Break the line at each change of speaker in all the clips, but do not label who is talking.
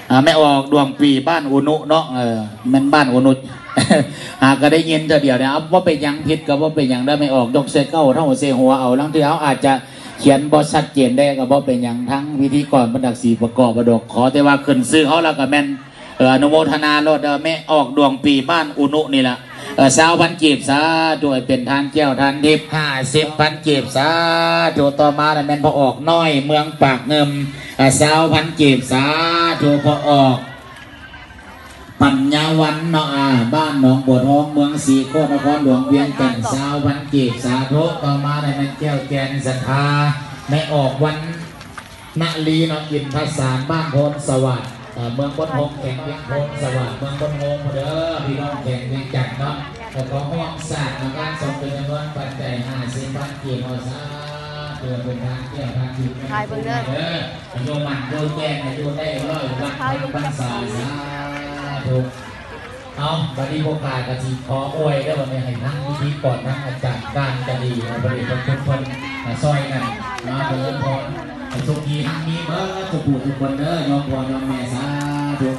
ไม่ออกดวงปีบ้านอุนุเนาะมันบ้านอุนุหากก็ได้ยินเดียวเนี่ยว่าเป็นยังผิดกับว่าเป็นยังได้ไม่ออกยกเซเก้าเท่าเซหัวเอาลังที่เขาอาจจะเขียนบอชัดเจนได้กับว่าเป็นยังทั้งพิธีกรบรรดาศีประกอบประดกขอแต่ว่าขึ้นซื้อเขาแล้วก็แม่นอนุโมทนาโลดไม่ออกดวงปีบ้านอุนุนี่แหละ20,000 กีบซาด้วยเป็นทานแก้วทานทิพย์50,000 กีบซาถูต่อมาแล้วแม่นพอออกน้อยเมืองปากเงิม20,000 กีบซาถูพอออกปัญญาวันเนาะบ้านหนองบัวทองเมืองศรีโคตรนครหลวงเวียงจันทร์20,000 กีบสาธุต่อมาในแม่แก้วแกนศรัทธาไม่ออกวันนาลีเนาะอินทสารบ้านโพนสวัสดิ์เมืองบนหงแข่งเวียงโพนสวัสดิ์เมืองบนหงเด้อพี่น้องแข่งเวียงจันทร์เนาะแต่ขอห้องศาสตร์การสมเป็นจำนวนปัจจัย50,000 กีบเอาซะเพื่อเป็นทางเที่ยวทางจิตทายเบิ่งเด้อโยมมันโยแก้โยได้ร้อยวันพรรษาถูกเอาบริโภคการกะทิขออวยได้วันนี้ให้ทั้งพิธีก่อนทั้งอาจารย์การจะดีบริโภคทุกคนซอยกันมาเดินพรทุกทีทั้งนี้เมื่อจะปลูกทุกคนเด้อยอมพอยอมแม่สาธุ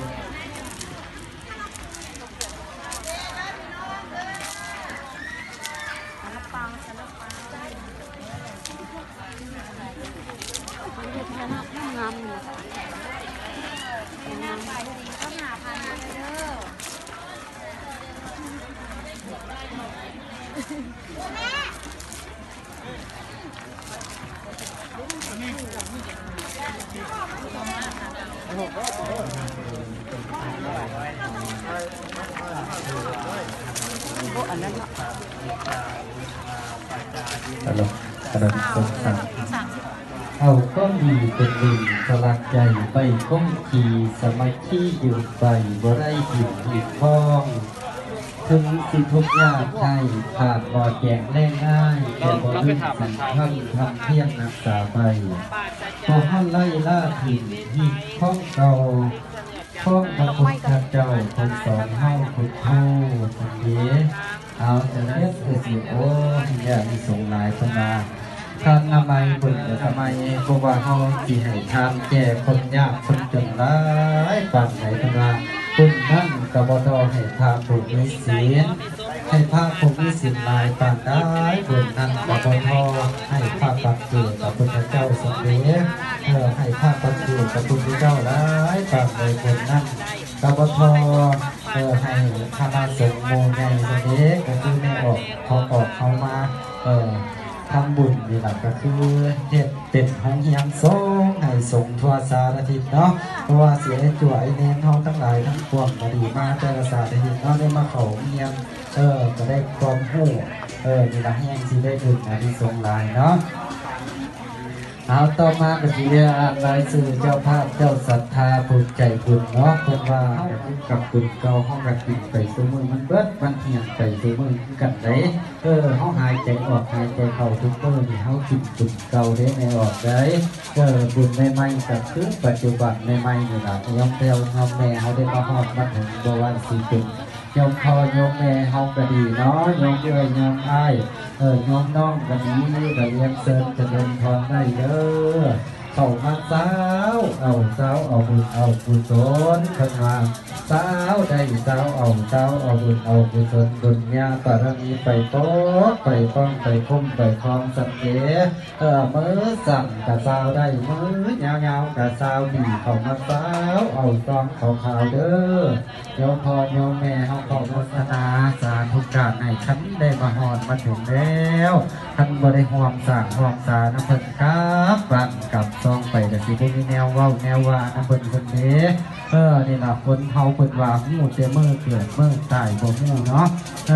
เอาก็มีเป็นหนึ่งสลักใจไปก้มขีสมัยที่อยู่ไปบ่ได้หินหินพ้องถึงสิทุกยากไทยขาดบ่อแจงแรงง่ายแต่บ่ลืมสันท่านทำเพียงนักษาไปพอห้าไล่ล่าถิ่นหินข้องเก่าข้องพระพุทธเจ้าคนสอนเฮาพุทโธสังเกตเอาแต่เรียกสิโอ้ยมีสงหลายพนาท่านนามัยบุญทำไมเพราะว่าเขาจีให้ทานแก่คนยากคนจนร้ายปานไหนพนาบุญนั่นกบฏให้พาผูกมิศีลให้พาผูกมิศีลลายปานได้บุญนั่นกบฏให้พาปักเกิดกับพุทธเจ้าสมเด็จให้พาปักเกิดกับพุทธเจ้าร้ายปานไหนบุญนั่นกบฏให้คณะสงฆ์โมใหญ่สมเด็จก็คือไม่ออกเขามาทำบุญนี่แหละก็คือเฮ็ดเป็นห้องเฮียงสงให้สงทั่วสารทิศเนาะเพราะว่าเสียจั่วไอเน้นห้องทั้งหลายทั้งปวงมาดีมาแต่ละสารทิศเนาะได้มาเขาเฮียงก็ได้ความหู้นี่ละเฮียงที่ได้บุญอันนี้สงหลายเนาะเอาต่อมาก็จะเรียกรายสื่อเจ้าภาพเจ้าศรัทธาผูกใจบุญเนาะคนว่ากับบุญเก่าห้องกันติดไปตัวมือมันเบิดมันเหี่ยงไปตัวมือกันได้ห้องหายใจออกหายใจเข้าทุกมือที่เขาคิดบุญเก่าได้ไม่ออกได้บุญใหม่ๆกับคือปัจจุบันใหม่ๆนี่แหละยอมเทวยอมแม่เขาได้มาหอดมาถึงบวรสีจุดยอมพอยอมแม่เขาก็ดีเนาะยอมเอื้อยยอมอ้ายยอมน้องก็ดีก็เลี้ยงเสริมจะเดินทองได้เยอะเข้ามาสาวเอาบุญเอากุศลขึ้นมาสาวได้สาวเอาบุญเอากุศลบุญญาปารมีไปโต๊ะไปป้องไปคุ้มไปคลองสังเกตมือสั่งกับสาวได้มือยาวๆกับสาวดีเข้ามาสาวเอาซองขาวเด้อโยมพ่อโยมแม่เขาขอโมทนาสาธุการให้ฉันได้มาหอดมาถึงแล้วท่านบริห่วงสั่งห่วงสาน้ำเพิ่นครับบังกับซองไปแต่สิพวกนี้แนวว่าน้ำเพิ่นคนนี้นี่ล่ะคนเฮาเพิ่นว่าหูเตเมื่อเกิดเมื่อตายบ่หูเนาะ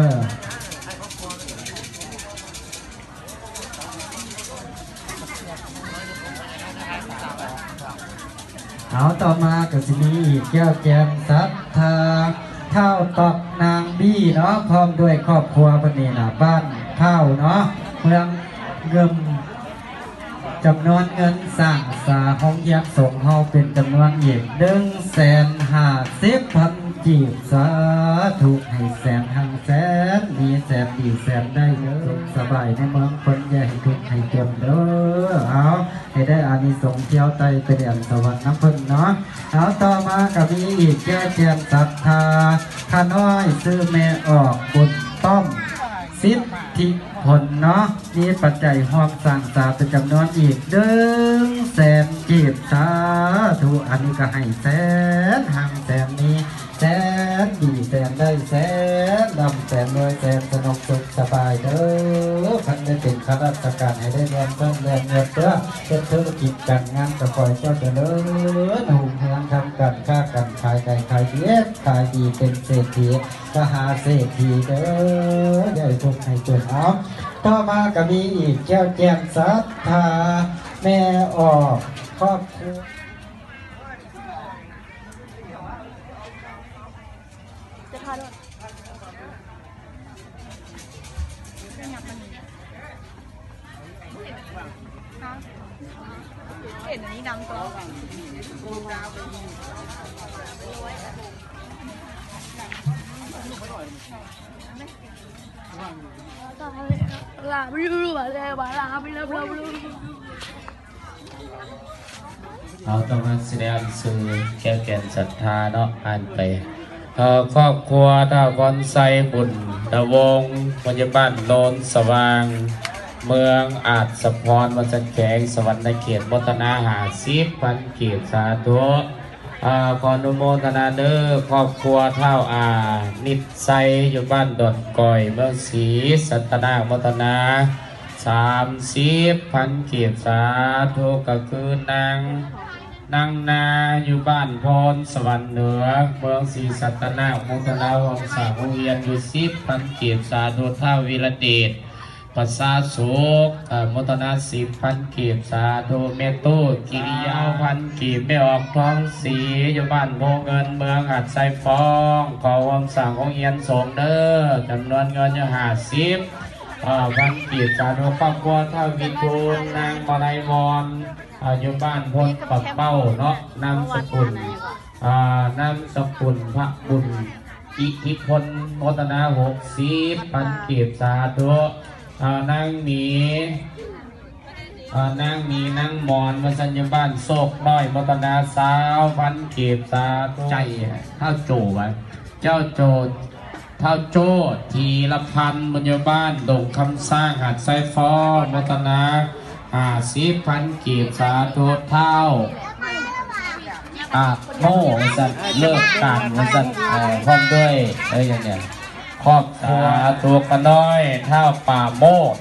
เอาต่อมาก็สิมีอีกแก้วแจมศรัทธาเท่าตอกนางบี้เนาะพร้อมด้วยครอบครัวปนีน่ะบ้านเท่าเนาะเมืองเงิมจำนวนเงินสร้างสาของยักษ์สงเฮาเป็นจำนวนเอก150,000 กีบสาธุให้แสนหังแสนมีแสนดีแสนได้เด้อสบายในเมืองคนใหญ่ทุกให้จนเด้อเอาให้ได้อานิสงส์เที่ยวไตไปเดียนสวรรค์น้ำพึ่งเนาะเอาต่อมากับมีอีกแก้เทียนศรัทธาข้าน้อยซื้อแม่ออกบุญต้อมสิทธิผลเนาะมีปัจจัยห้องสร้างสาเป็นจำนวนอีก100,000 กีบสาธุอันนี้ก็ให้แสนหังแสนนี้แสนดีแสนได้แสนดำแสนรวยแสนสนุกสุขสบายเด้อท่านได้เป็นข้าราชการให้ได้เรียนต้นเรียนเงินเด้อเป็นธุรกิจการงานก็คอยเจ้าเจริญหุ่นเฮืองทำการค้าการขายได้ขายดีขายดีเป็นเศรษฐีมหาเศรษฐีเด้อใหญ่ทุกให้จนเอาต่อมาก็มีอีกแก้วแจ่มศรัทธาแม่ออกครอบครัว
เห็นอันนี้นำตัวลาไม่รู้อะไรบ้างลาไม่รู้
เอาต้องมาแสดงสื่อแก้แก่นศรัทธาเนาะอ่านไปครอบครัวดาวอนไซบุญดาวงพยาบาลโนนสว่าง เมืองอาจสะพรวัดแขงสวรรค์เขตมทนา50,000 กีบสาธุขออนุโมทนาเด้อครอบครัวเท่านิสัยอยู่บ้านดอนก่อยเมืองศรีสัตนามทนา30,000 กีบสาธุก็คือนางนาอยู่บ้านพรสวรรค์เหนือเมืองศรีสัตนามทนาวงศาโรงเรียนอยู่10,000 กีบสาธุท่าวิรเดชภาษาสุขมตนา10,000 กีบสาธุเมตุกิริยา1,000 กีบไม่ออกท้องสีอยู่บ้านโพเงินเมืองหัดไซฟองขอความสั่งของเอียนสงเด้อจำนวนเงินอยู่50,000 กีบสาธุครอบครัวท่าวิทูลนางมาลัยวอนอยู่บ้านพลปักเป้าเนาะนามสกุลพระบุญอิทธิพลมตนา60,000 กีบสาธุนางหมีนางมอนมาสัญญาบ้านโศกน้อยมตนา20,000 กีบสาธุใจเท่าโจไว้เจ้าโจเท่าโจทีละพันมญบ้านดงคำสร้างหัดไซฟอมตนา50,000 กีบสาธุเท่าโม่สัตว์เลิกการสัตว์พร้อมด้วยอย่างเนี้ยครอบครัวตัวกระน้อยเท่าป่าโมด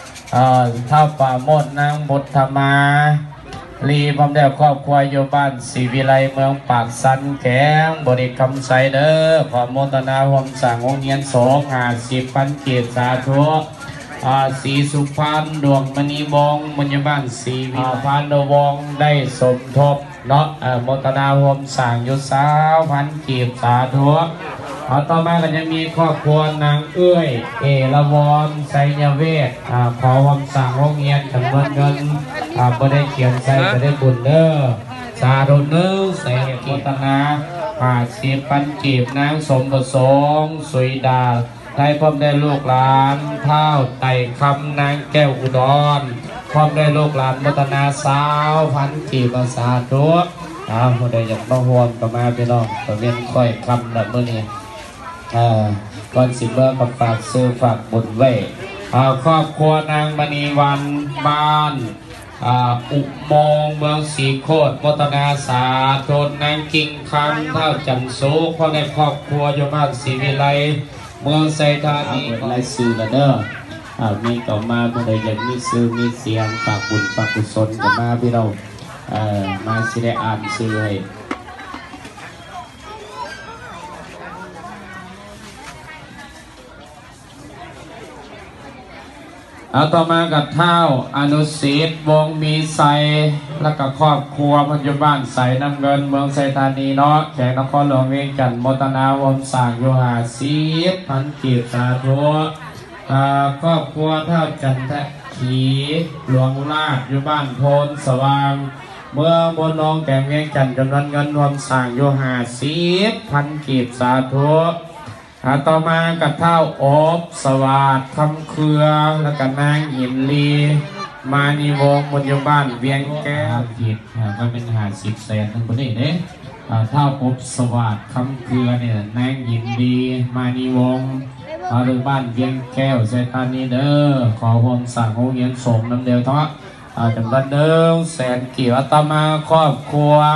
นางบุตรธรรมาลีพร้อมด้วยครอบครัวอยู่บ้านศรีวิไลเมืองปากสันแข็งบริกรรมไซเดอร์ขอโมทนาหมสั่งองค์เงียน50,000 กีบสาธุสีสุพรรณดวงมณีวงศ์มญบ้านศรีวิพานวงศ์ได้สมทบเนาะโมทนาหมสั่งอยู่20,000 กีบสาธุต่อมาก็จะมีครอบครัวนางเอื้อยเอราวัณไสยเวทขอความสั่งโรงเรียนจำนวนเงินบ่ได้เขียนใส่ก็ได้บุญเด้อสาธุเด้อใส่โมทนา50,000 กีบนางสมประสงค์สุยดาได้พร้อมได้ลูกหลานเท้าไต่คำนางแก้วอุดรพร้อมได้ลูกหลานมตนา20,000 กีบสาธุผู้ใดอยากมาห่วงก็มาพี่น้องก็เวียนค่อยคำแบบเมื่อนี้ก่อนสิเมื่อกับฝากซื้อฝากบุญไว้ครอบครัวนางมณีวันบ้านอุโมงค์เมืองศรีโคตรมตนาสาโทนนางกิ่งคำเท่าจันโซพ่อในครอบครัวอยู่บ้านศรีวิไลเมืองไซธานีไลซื้อละเด้อมีต่อมาผู้ใดอยากมีซื้อมีเสียงฝากบุญฝากกุศลก็มาพี่เรามาสิได้อ่านซื้อให้ต่อมากับเท้าอนุสิทธิ์วงมีไซและกับครอบครัวปัจจุบันใส่น้ำเงินเมืองไซธานีเนาะแขกนครหลวงเวียงจันทร์มตนาวมสั่งโยหา50,000 กีบสาธุครอบครัวเท่าจันทขีหลวงราชอยู่บ้านโพนสว่างเมืองบนนองแก่งเวียงจันทร์จำนวนเงินรวมสร้างอยู่50,000 กีบสาธุต่อมากับเท่าอบสวัสดิ์คำเครือแล้วก็นางหินลีมานิวงศ์บนอยู่บ้านเวียงแก้วกีบมันเป็น50 แสนทั้งคนนี้เนี่ยเท่าอบสวัสดิ์คำเครือเนี่ยนางหินลีมานิวงศ์หรือบ้านเวียงแก้วเซตานีเด้อขอความสั่งโรงเรียนสงน้ำเดียวเท่าจำนวน100,000 กีบต่อมาครอบครัว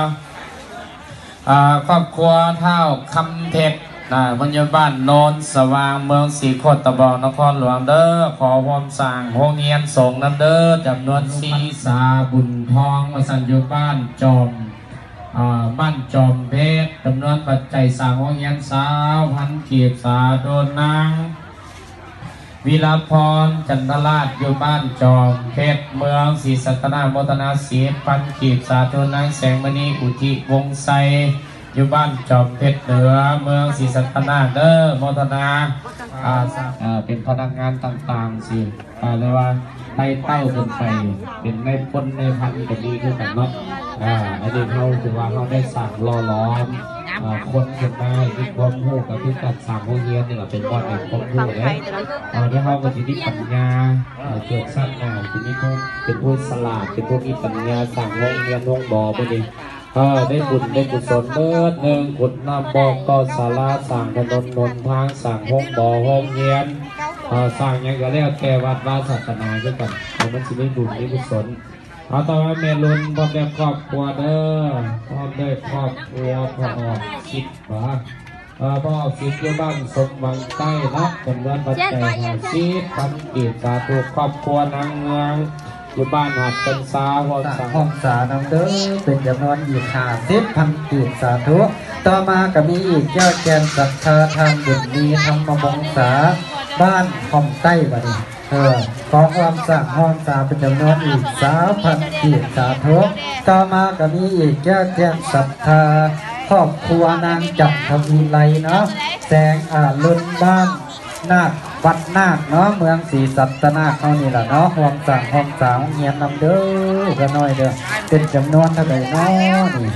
เท่าคำเพชรบนยบ้านโนนสว่างเมืองศรีโคตรบองนครหลวงเด้อขอความสั่งโรงเรียนสงน้ำเด้อจำนวน4 สาบุญทองมาสั่งอยู่บ้านจอมเพชรจำนวนปัจจัยสั่งโรงเรียน20,000 กีบสาโดนนางวิลาพรจันทราชอยู่บ้านจอมเพชรเมืองศรีสัตนาโมตนา10,000 กีบสาโดนนางแสงมณีอุทิวงไซอยู่บ้านจอมเพชรเหนือเมืองศรีสัตนาเด้อโมทนาเป็นพนักงานต่างๆสิเรียกว่าไต่เต้าขึ้นไปเป็นในพลในพันก็ดีขึ้นกันเนาะอันนี้เขาถือว่าเขาได้สั่งรอล้อมคนขึ้นมาที่ความรู้กับที่ตัดสั่งโรงเรียนนี่แหละเป็นบอดในความรู้เลยที่เขาก็จะมีปัญญาเกิดสร้างงานที่นี่เขาเป็นผู้สลาดเป็นผู้มีปัญญาสั่งโรงเรียนโรงบ่อพอดีได้บุญได้กุศลเบิดหนึ่งขุดน้ำบอกต่อศาลาสั่งถนนนนทางสั่งห้องบ่อห้องเรียนสั่งยังก็แล้วแต่วัดวาศาสนาด้วยกันมันจะได้บุญได้กุศลต่อมาเมลุนพร้อมได้ครอบครัวเด้อพร้อมได้ครอบครัวพ่อออกคิดว่าพ่อออกคิดอยู่บ้านสมหวังใต้นะจำนวนปัจจัย50,000 กีบสาธุครอบครัวนางเมืองอยู่บ้านหัดเป็นสาห้องสานำเด้อเป็นจำนวนอีก50,000 กีบสาธุต่อมาก็มีอีกเจ้าแกนศรัทธาทางบุญมีธรรมวงศาบ้านห้องใต้บัดนี้ขอความสร้างห้องสาเป็นจำนวนอีก3,000 กีบสาธุต่อมาก็มีอีกเจ้าแกนศรัทธาครอบครัวนางจับทวีไลเนาะแสงลุนบ้านนาควัดนาคเนาะเมืองศรีสัตนาคเขานี่แหละเนาะห้องสร้างห้องสาวเงียนนำเด้อก็น้อยเด้อเป็นจำนวนเท่าไหร่เนาะนี่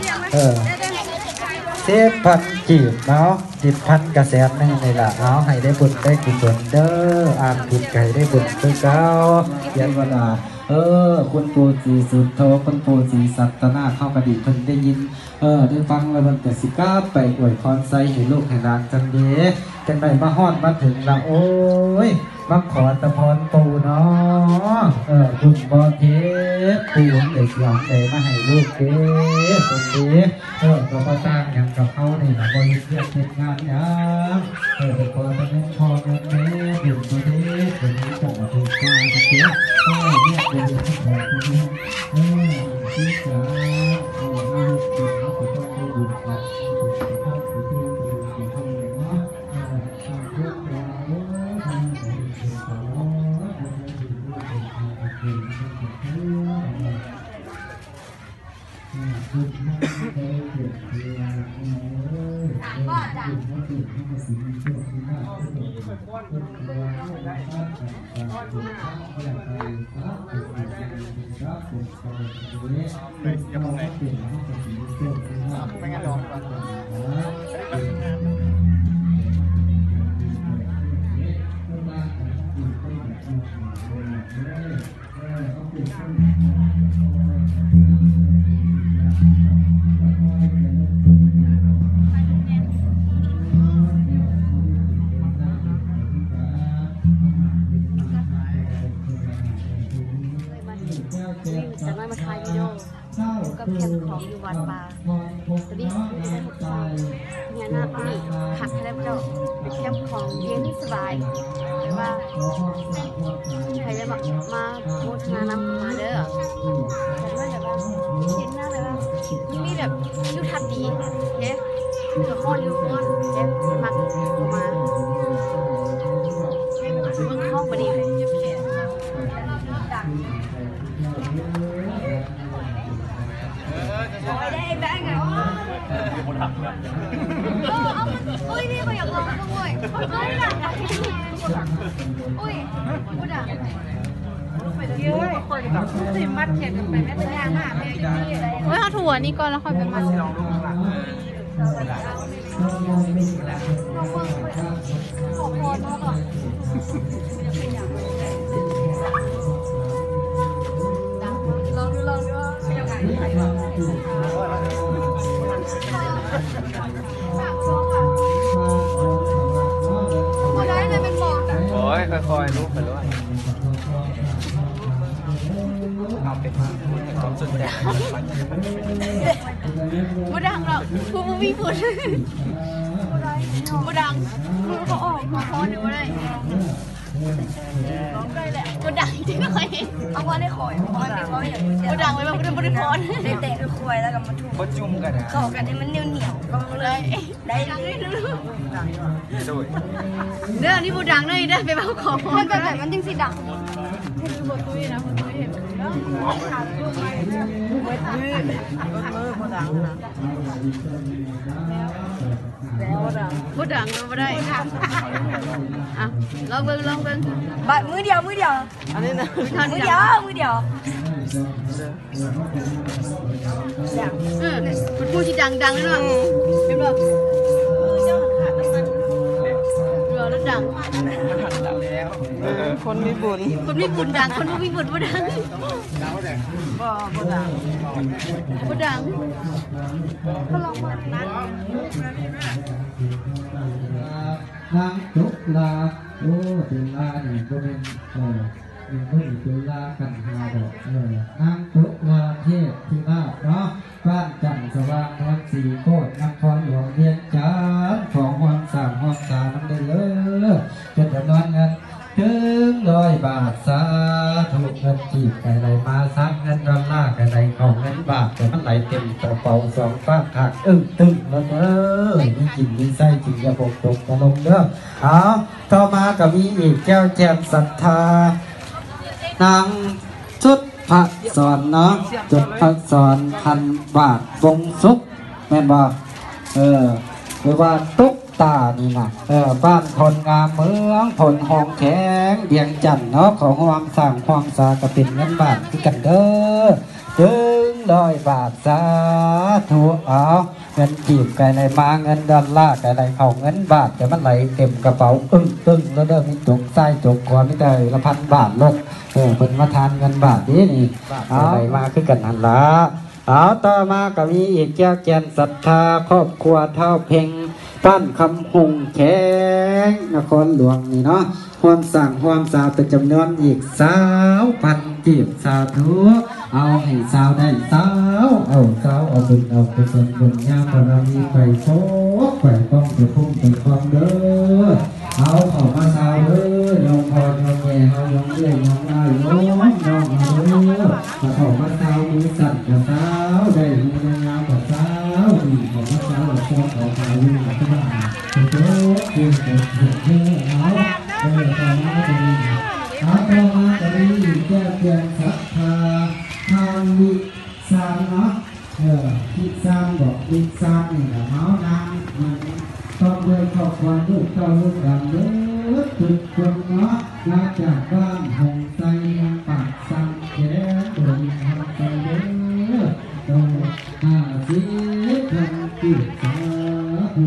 10,000 กีบเนาะ10,000 กระแสนึงนี่แหละเอาให้ได้บุญได้กุศลเด้ออ่านผิดไก่ได้บุญด้วยเก้าเย็นเวลาคุณปู่ศรีสุทโธคุณปู่ศรีสัตนาเข้ากระดิ่งเพิ่นได้ยินได้ฟังแล้วมันแต่19ไปอวยพรใส่ให้ลูกให้หลานจังเด้จังไดมาฮอดมาถึงละโอ้ยมาขอตะพรปู่เนาะคุณบ่เทพปู่เด็กหลังได้มาให้ลูกเด้คนเด้ก็บ่ต่างหยังกับเขานี่ล่ะบ่เฮ็ดเวียกเฮ็ดงานหยังแต่ขอตะเงินพอเงินแม่บุญบ่เทพเป็นจังถูกกว่าจังเด้เนี่ยเป็นที่ขอคุณที่จะมาติดเขาก็ต้องได้บุญครับ
จากนั้นมาถ่ายวิดีโอกับแคมป์ของอยู่วัดป่าตอนนี้ไม่ได้หมดของงานหน้านี่ขัดให้แล้วเจ้าแคมป์ของเย็นสบายหรือว่าใครจะมาโมทนานำมาเด้อแต่ว่าแบบว่าเย็นหน้าเลยว่ามีแบบยูทัดดีเจ๊เกือบมอนยูมอนเจ๊มักออกมาห้องพอดีเลยได้แบงค์อ่ะอุ้ยนี่ก็อยากลองด้วยอุ้ยหนักอ่ะอุ้ยพูดอ่ะเยอะคนสิมัดเข็มกันไปแม่เป็นยางมากแม่ที่นี่อะไรเฮ้ยเอาถั่วนี่ก่อนแล้วค่อยไปมัดลองดูหลังลองดูว่าได้เลยเป็นบอกอ่ะ
โอ้ยค่อยๆลุกไปเลยเอาเป็นความสุดแดง
บ่ดังหรอกพูดมีพูดบ่ดังมือเขาออกมาพอหรือว่าได้ร้องได้แหละบ่ดังจริงหน่อยเอาพอได้คอยพอได้คอยบ่ดังไว้บ่ได้พรเตะคือคอยแล้วก็มาถูก
ก็จุ่มกันนะ
เข้ากันให้มันเหนียวก็เลยได้ดังได้รู้
ด้วย
เด้อนี่บ่ดังเลยได้ไปเบาของมันเป็นแบบมันจริงสิดังเห็นอยู่บนตุ้ยนะบนตุ้ยเห็นบ่ดังบ่ได้อ่ะลองเบิ่งบัดมือเดียวอันนี้นะมือเดียวมันพูดที่ดังๆแล้วเนาะเห็นบ่แล้วดังคนมีบุญดังคนมีบุญบ่ดังบ่ดังก็ลองมานะ
นางจุลาโอ้จุลานี่ก็เป็นเป็นจุลากันหาดอกนางจุลาเทพธิราชเนาะบ้านจันทร์สว่างนวลศรีโคตรนครหลวงเวียงจันทร์ของความสามความสามได้เลยจะจำนวนเงินถึง100 บาทสาธุเงินจีบไก่ไหลมาซักเงินดอลลาร์ไก่ไหลของเงินบาทแต่มันไหลเต็มกระเป๋า2 ฝากหักตึ้งแล้วมีกินมีไส้จริงอย่าบกตกกระลงเด้อเอาต่อมาก็มีอีกแก้วแจ่มศรัทธานางชุดพระสอนเนาะจุดพระสอน1,000 บาทวงสุขแม่นบ่หรือว่าตุ๊กตานี่นะบ้านคนงามเมืองผลหองแข็งเดียงจันเนาะของความสร้างความสากระเป็นเงินบาทที่กันเด้อถึง100 บาทสาธุเอาเงินจีบไก่ไหลมาเงินดอลลาร์ไก่ไหลเข้าเงินบาทแต่มันไหลเต็มกระเป๋าตึ้งแล้วเด้อมีจกไส้จกขวาไม่ได้ละ1,000 บาทลดเป็นมาทานเงินบาทนี่เอาไหลมาคือกันหันละเอาต่อมาก็มีอีกแก้วแกนศรัทธาครอบครัวเท่าเพ่งบ้านคำหงแข็งนครหลวงนี่เนาะความสั่งความสาวเป็นจำนวนอีก20,000 กีบสาธุเอาให้สาวได้สาวเอาบุญเอาไปส่วนบุญญาบารมีไปโชคไปป้องไปพุ่งไปคลองเด้อเอาเข้ามาสาวเด้อยองพอยองแย่เอายองเลื่อยยองอ้ายยองเอาเด้อมาเข้ามาสาวมีสัตว์กับสาวได้มีงามกับสาวดีเข้ามาสาวชอบเอาสาววิ่งมาที่บ้านโอ้โหคือเกิดเหตุเอาต่อมาจะมีต่อมาจะมีแก้เพียงศรัทธาทานวิสามเนาะวิสามบอกวิสามนี่แหละเมาส์นางมันต้องด้วยครอบครัวลูกเต้าลูกหลานเด้อจุดคนเนาะมาจากบ้านหงไซยังปากสังแก่โดนทำใจเด้อโดน50,000 กีบสาธุ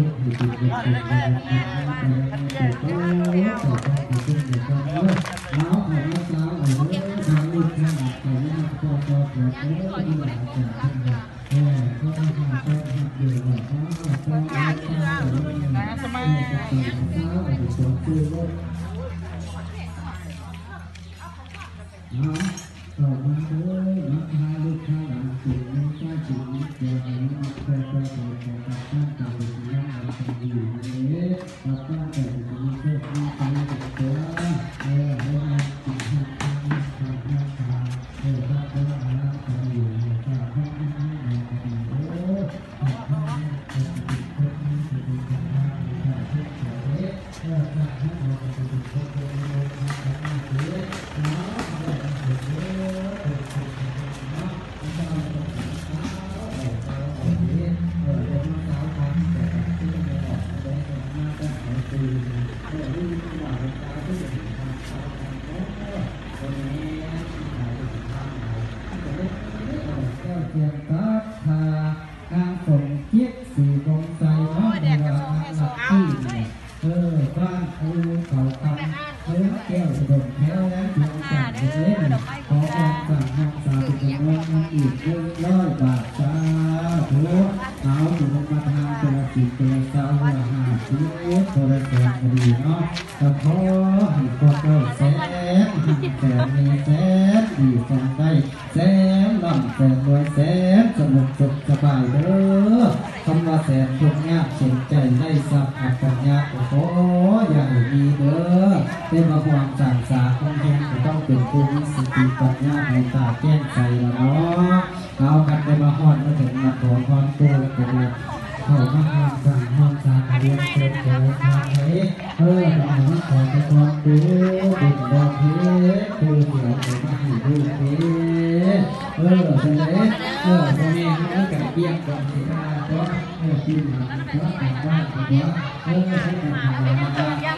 ลงใจเนาะเวลาที่บ้านคูเขาคำเลี้ยงแก้วดมแพ้แล้วเพียงแต่เล็กขอความสั่งห้องสาธุจำนวนอีก100 บาทสาธุเอาถึงมาทางตัวสิตัวสาว50ตัวละแสนก็ดีเนาะแต่ขอให้คนได้แสนมีแสนดีแสนได้แสนล่ำแสนรวยแสนสนุกสุขสบายเด้อคำว่าแสนทุกข์ยากเสียใจได้สับอักปัญญาขออย่าให้มีเด้อได้มาความจางสาของแห่งจะต้องเป็นผู้มีสติปัญญาในตาแก้งใจละเนาะเอากันได้มาฮอดมาถึงมาขอพรตัวกันละเขามาห้ามสั่งห้ามสาเรียนเชิญเชิญทางไหนเรามาขอพรตัวเป็นดอกเฮ้คือเดี๋ยวจะมาให้ดูเฮ้เป็นไรพ่อแม่เขาแก่เบี้ยก่อนสินะเพราะกินมาเพราะอ่านว่าเพราะให้กันทำมา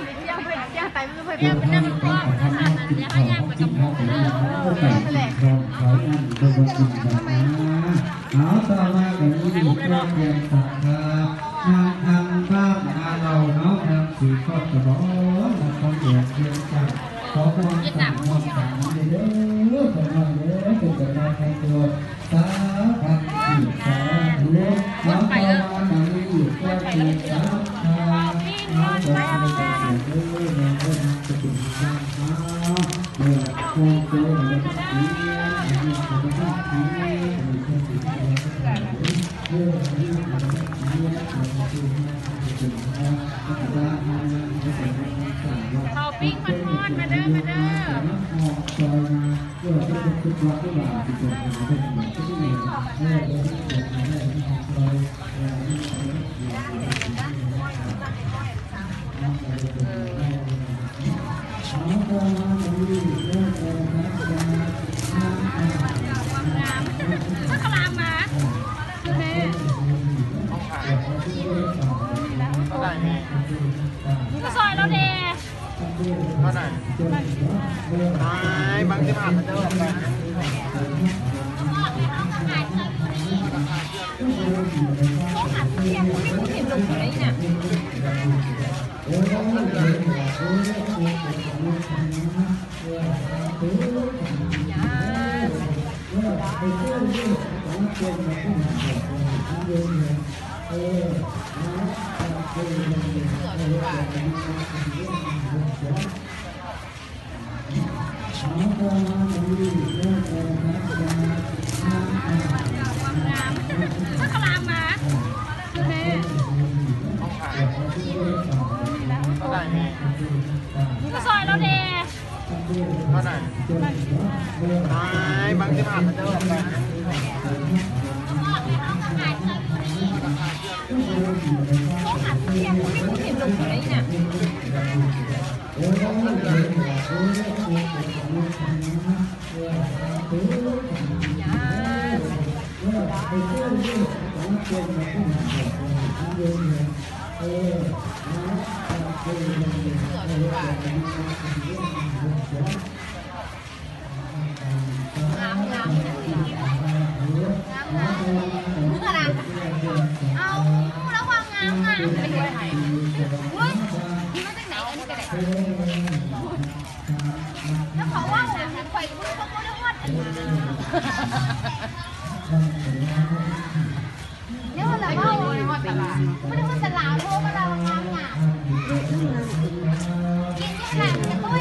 เป็นนั่งคอทำให้กินของกินของเป็นอย่างนั้นก็แต่ของเขานั่นเป็นวันกินแบบนั้นเอาต่อมาแบบนี้ดีเพื่อเรียนสักการงานทำบ้านอาเราเนาะทำสีข้อสมองเราต้องเรียนเรียนจับขอความสั่งความสั่งเด้อขอความเด้อเป็นจะได้ใครตัวสาพันสี่สาธุน้องตะวันนั้นอยู่ก็คือสาธุน้องจะไปเสียเด้อแม่ก็นักจะถึงบ้านเขาเมื่อโค้งโจ้เราต้องเรียนเราต้องเรียนเราต้องเรียนเพื่อที่เราจะเรียนเราจะถึง
เขาปิ้งมันมอนมาเด้อมาเด้อขลามมาก็ซอยเราเดย์
เท่าไหร่บางที่ผ่านมันเดิมไป
ก็ขลามมาก็ซอยเราเดย์
เท่าไหร่บางที่ผ่านมันเดิมไป
เอาระวังงามงามไปด้วยเฮ้ยนี่มาจากไหนอันนี้ก็ได้แล้วเขาว่าไฟคุณเขาก็ได้วัดอันนี้เนี่ยมันละว่าไม่ได้ว่าตลาดเพราะว่าเรางามงามกินที่ไหนจะตุ้ย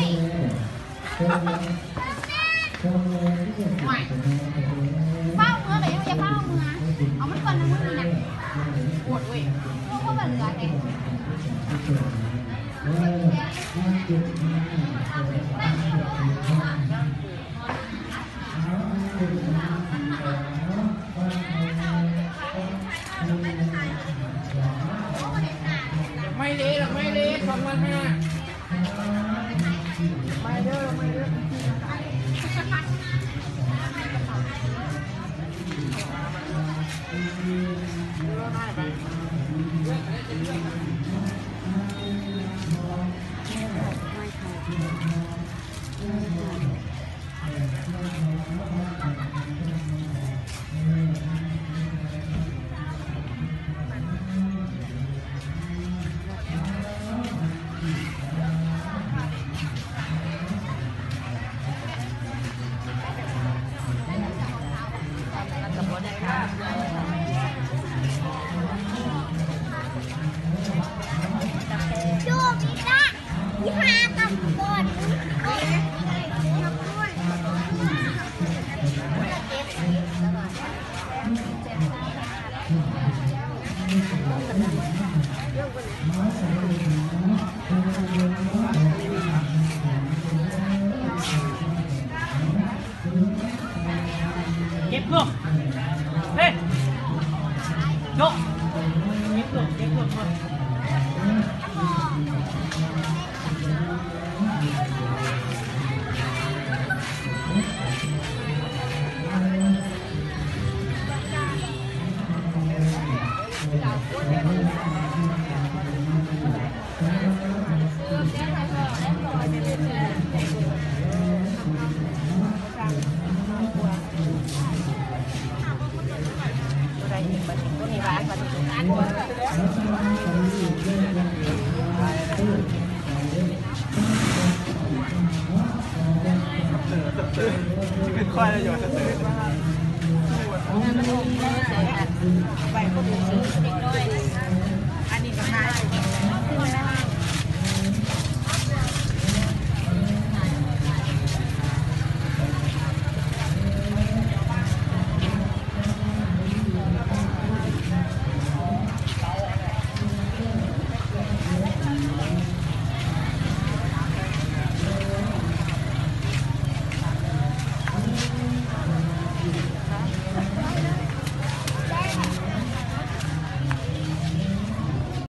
เฝ้าเมื่อไหร่ยังจะเฝ้าเมื่อเอามันก่อนนะมึงนี่นะปวดเว้ยเพราะว่าเหลือเอง
ไม่เละหรอกไม่เละ2,500ไม่เด้อไม่เด้อเก็บลูกเฮ้ยโยกเก็บลูกเก็บลูกมาค่อยๆเลยโยนจะตื่น